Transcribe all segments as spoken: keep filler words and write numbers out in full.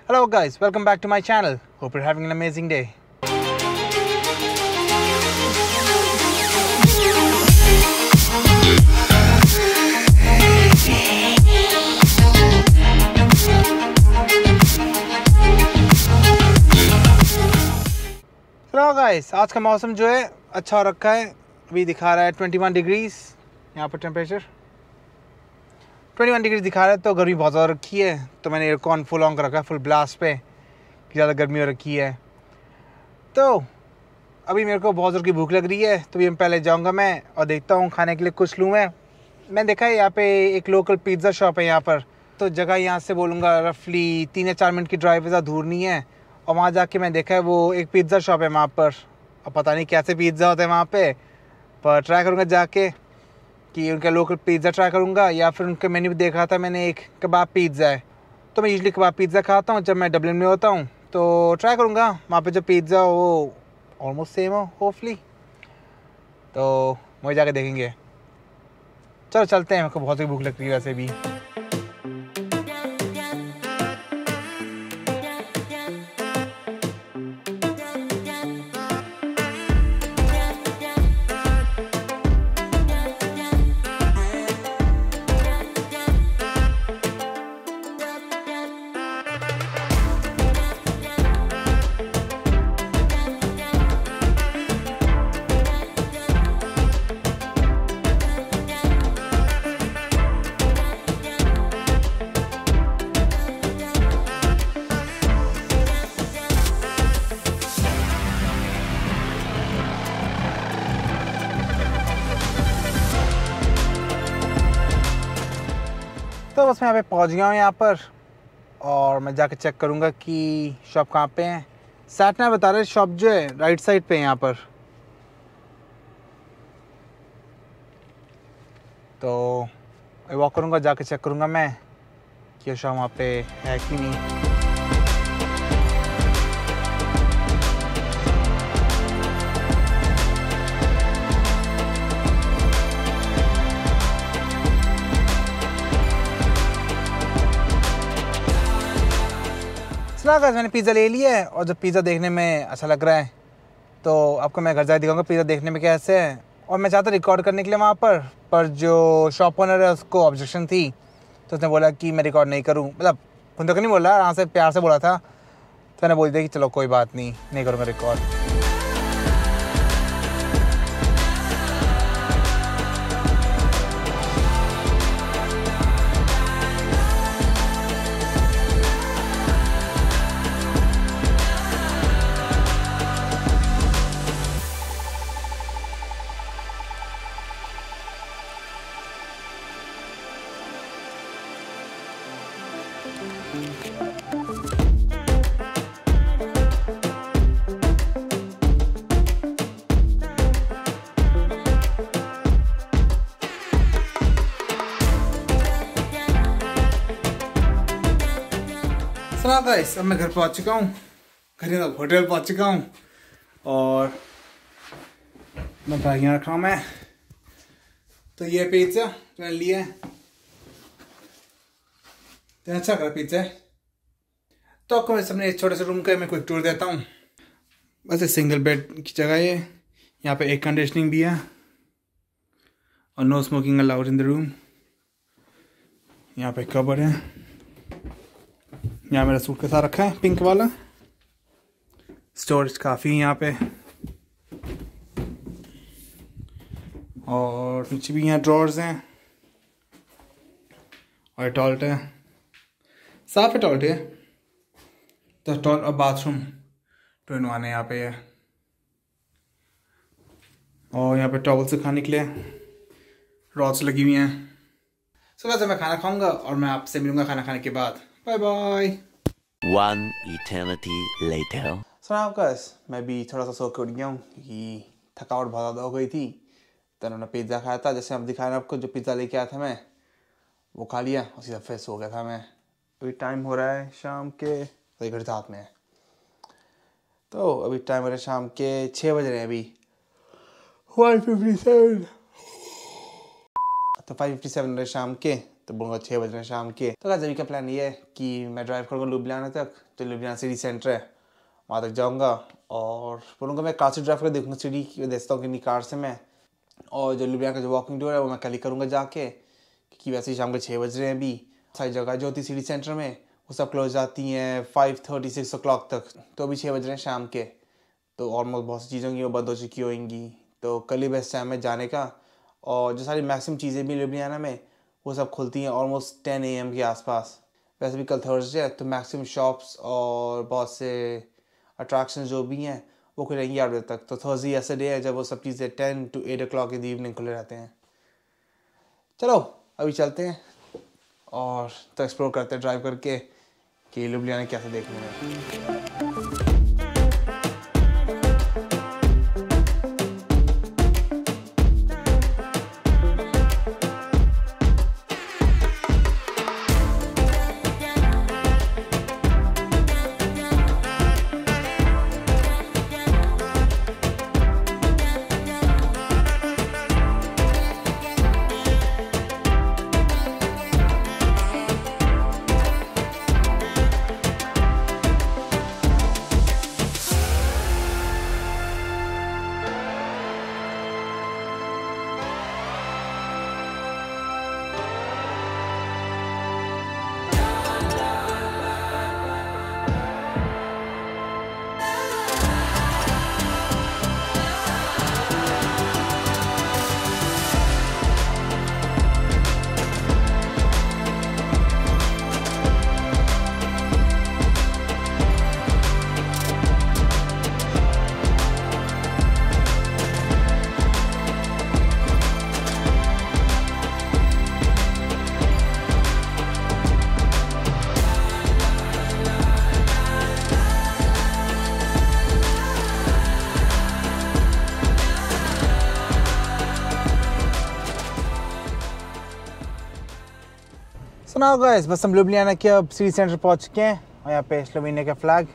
Hello guys, welcome back to my channel. Hope you're having an amazing day. Hello guys, आज का मौसम जो है अच्छा हो रखा है। अभी दिखा रहा है इक्कीस डिग्रीज यहाँ पर टेम्परेचर इक्कीस डिग्री दिखा रहा है। तो गर्मी बहुत ज़्यादा रखी है, तो मैंने एयरकॉन फुल ऑन कर रखा है, फुल ब्लास्ट पे कि ज़्यादा गर्मी हो रखी है। तो अभी मेरे को बहुत ज़ोर की भूख लग रही है, तो अभी मैं पहले जाऊंगा मैं और देखता हूँ खाने के लिए कुछ लूँ मैं। मैंने देखा है यहाँ पे एक लोकल पिज़्ज़ा शॉप है यहाँ पर, तो जगह यहाँ से बोलूँगा रफली तीन या चार मिनट की ड्राइव ज़्यादा दूर नहीं है। और वहाँ जाके मैं देखा है वो एक पिज़्ज़ा शॉप है वहाँ पर। अब पता नहीं कैसे पिज़्ज़ा होता है वहाँ पर, पर ट्राई करूँगा जाके कि उनका लोकल पिज़्ज़ा ट्राई करूँगा, या फिर उनके मेन्यू भी देखा था मैंने, एक कबाब पिज़्ज़ा है। तो मैं यूजुअली कबाब पिज़्ज़ा खाता हूँ जब मैं डबलिन में होता हूँ, तो ट्राई करूँगा वहाँ पे जो पिज़्ज़ा हो वो ऑलमोस्ट सेम हो होपफुली। तो वही जाके देखेंगे। चलो चलते हैं, मेरे को बहुत ही भूख लग रही है वैसे भी। तो बस मैं यहाँ पे पहुँच गया हूँ यहाँ पर, और मैं जाके चेक करूँगा कि शॉप कहाँ पे है। सैट ने बता रहे शॉप जो है राइट साइड पे है यहाँ पर। तो मैं वॉक करूँगा, जाके चेक करूँगा मैं कि शॉप वहाँ पे है कि नहीं। गाइस मैंने पिज़्ज़ा ले लिया है, और जब पिज़्ज़ा देखने में अच्छा लग रहा है तो आपको मैं घर जाके दिखाऊंगा पिज़्ज़ा देखने में कैसे है। और मैं चाहता रिकॉर्ड करने के लिए वहाँ पर पर जो शॉप ओनर है उसको ऑब्जेक्शन थी, तो उसने बोला कि मैं रिकॉर्ड नहीं करूँ। मतलब खुद तक नहीं बोला, यहाँ से प्यार से बोला था, तो मैंने बोल दिया कि चलो कोई बात नहीं, नहीं करूँगा रिकॉर्ड। सुना गाइस, अब मैं घर पहुंच चुका हूँ, घर होटल पहुंच चुका हूँ, और मैं भाइयाँ रखा हूँ मैं। तो ये पिज़्ज़ा जो मैंने लिया है तो अच्छा कर पिज़्ज़ा है। तो आपको मैं सामने एक छोटे से रूम का मैं क्विक टूर देता हूँ। बस एक सिंगल बेड की जगह है, यहाँ पे एयर कंडीशनिंग भी है, और no smoking allowed in the room. यहाँ पे कबर्ड है, यहाँ मेरा सूट के साथ रखा है पिंक वाला। स्टोरेज काफ़ी है यहाँ पे, और नीचे भी यहाँ ड्रॉर्स हैं, और टॉयलेट है, साफ है टॉयलेट है। तो टॉयलेट और बाथरूम टू इन वन है यहाँ पे है। और यहाँ पे टॉवल सुखाने के लिए रॉड्स लगी हुई हैं। सो वैसे मैं खाना खाऊंगा और मैं आपसे मिलूंगा खाना खाने के बाद। Bye bye. One eternity later. सुना गाइस, मैं भी थोड़ा सा सो के उठ गया हूँ क्योंकि थकावट बहुत ज़्यादा हो गई थी। तो उन्होंने पिज़्ज़ा खाया था, जैसे हम दिखाया आपको, जो पिज़्ज़ा लेके आया था मैं वो खा लिया, उसी से फिर सो गया था मैं। अभी टाइम हो रहा है शाम के, तो घड़ी हाथ में है, तो अभी टाइम हो रहा है शाम के छः बज रहे हैं अभी, फाइव फिफ्टी सेवन। तो फाइव फिफ्टी सेवन रहे शाम के, तो बोलूँगा छः बज रहे हैं शाम के। तो अभी का प्लान ये है कि मैं ड्राइव करूँगा लुधियाना तक, तो लुधियाना सिटी सेंटर है वहाँ तक जाऊँगा और बोलूँगा मैं कार से ड्राइव कर देखूँगा सिटी की, देखता हूँ कितनी कार से मैं। और जो लुधियाना का जो वॉकिंग टूर है वो मैं कल ही करूँगा जाके, क्योंकि वैसे ही शाम के छः बज रहे हैं अभी। सारी जगह जो होती है सिटी सेंटर में वो सब क्लोज जाती हैं five thirty six o'clock तक, तो अभी छः बज रहे हैं शाम के, तो ऑलमोस्ट बहुत सी चीज़ें होंगी वो बंद हो चुकी होंगी। तो कल ही बेस्ट टाइम है जाने का। और जो सारी मैक्सिमम चीज़ें भी लुधियाना में वो सब खुलती हैं ऑलमोस्ट टेन ए एम के आसपास। वैसे भी कल थर्सडे है तो मैक्सिमम शॉप्स और बहुत से अट्रैक्शन जो भी हैं वो खुलेंगी आठ बजे तक। तो थर्सडे ऐसा डे है जब वो सब चीज़ें ten to eight o'clock in the evening खुले रहते हैं। चलो अभी चलते हैं और तो एक्सप्लोर करते हैं ड्राइव करके कि लुधियाना कैसे देखने में। सुनाओ गाइस, बस हम लुधियाना के अब सिटी सेंटर पहुंच चुके हैं और यहाँ पे स्लोवेनिया का फ्लैग।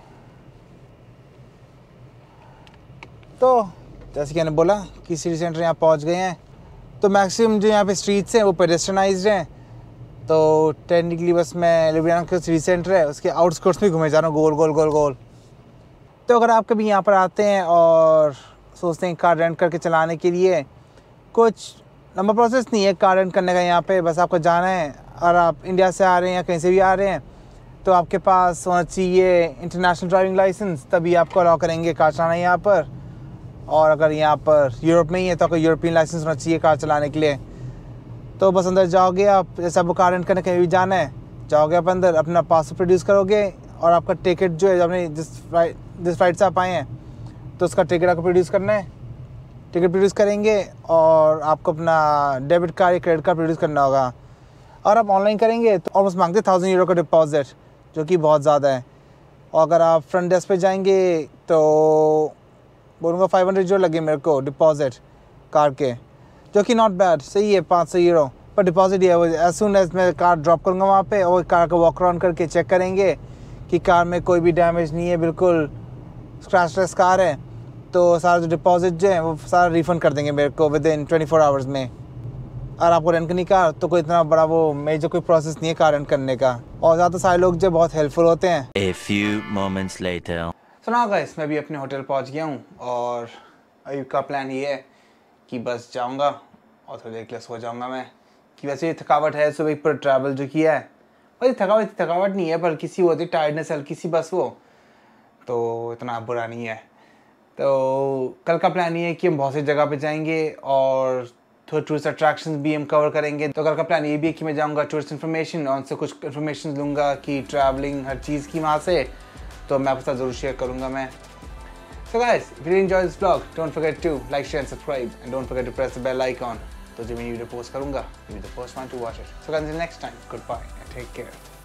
तो जैसे कि मैंने बोला कि सिटी सेंटर यहाँ पहुंच गए हैं, तो मैक्सिमम जो यहाँ पे स्ट्रीट्स हैं वो पेडेस्ट्रियनाइज्ड हैं। तो टेक्निकली बस मैं लुधियाना का सिटी सेंटर है उसके आउटस्कर्ट्स में घूमे जा रहा हूँ गोल गोल गोल गोल। तो अगर आप कभी यहाँ पर आते हैं और सोचते हैं कार रेंट करके चलाने के लिए, कुछ लंबा प्रोसेस नहीं है कार रेंट करने का। यहाँ पे बस आपको जाना है, और आप इंडिया से आ रहे हैं या कहीं से भी आ रहे हैं तो आपके पास होना चाहिए इंटरनेशनल ड्राइविंग लाइसेंस, तभी आपको अलाउ करेंगे कार चलाना यहाँ पर। और अगर यहाँ पर यूरोप में ही है तो आपको यूरोपियन लाइसेंस होना चाहिए कार चलाने के लिए। तो बस अंदर जाओगे आप, जैसे आपको कार रेंट करने कहीं भी जाना है, जाओगे आप अंदर, अपना पासपोर्ट प्रोड्यूस करोगे और आपका टिकट जो है आपने जिस फ्लाइट जिस फ्लाइट से आप आए हैं तो उसका टिकट आपको प्रोड्यूस करना है। टिकट प्रोड्यूस करेंगे और आपको अपना डेबिट कार्ड या क्रेडिट कार्ड प्रोड्यूस करना होगा। और आप ऑनलाइन करेंगे तो ऑलमोस्ट मांगते थाउजेंड यूरो का डिपॉजिट, जो कि बहुत ज़्यादा है। और अगर आप फ्रंट डेस्क पे जाएंगे तो बोलूँगा फाइव हंड्रेड जो लगे मेरे को डिपॉजिट कार के, जो कि नॉट बैड, सही है पाँच सौ यूरो पर डिपॉजिट ही है। वो एज सुन एज मैं कार ड्रॉप करूँगा वहाँ पे और कार को वॉक अराउंड करके चेक करेंगे कि कार में कोई भी डैमेज नहीं है, बिल्कुल स्क्रैचलेस कार है, तो सारा जो डिपॉजिट जो है वो सारा रिफ़ंड कर देंगे मेरे को within twenty four hours में। और आपको रेंट करनी कार तो कोई इतना बड़ा वो मेजर कोई प्रोसेस नहीं है कार रेंट करने का। और ज़्यादा सारे लोग जो बहुत हेल्पफुल होते हैं। A few moments later. सुना गाइस, मैं भी अपने होटल पहुंच गया हूँ और अभी का प्लान ये है कि बस जाऊँगा और थोड़ी देर के लिए सो जाऊँगा मैं, कि वैसे ये थकावट है सुबह पर ट्रैवल जो किया है। वैसे थकावट थकावट नहीं है पर किसी होती टायर्डनेस हल्की सी बस, वो तो इतना बुरा नहीं है। तो कल का प्लान ये है कि हम बहुत सी जगह पे जाएंगे और थोड़े टूरिस्ट अट्रैक्शंस भी हम कवर करेंगे। तो कल का प्लान ये भी है कि मैं जाऊंगा टूरिस्ट इन्फॉर्मेशन और उनसे कुछ इन्फॉर्मेशन लूँगा कि ट्रैवलिंग हर चीज़ की वहाँ से, तो मैं आपके साथ ज़रूर शेयर करूँगा मैं। So guys, if you enjoy this vlog, don't forget to like, share and subscribe, and don't forget to press the bell icon. तो जब मैं वीडियो पोस्ट करूँगा, you'll be the first one to watch it. So guys, until next time, goodbye and take care.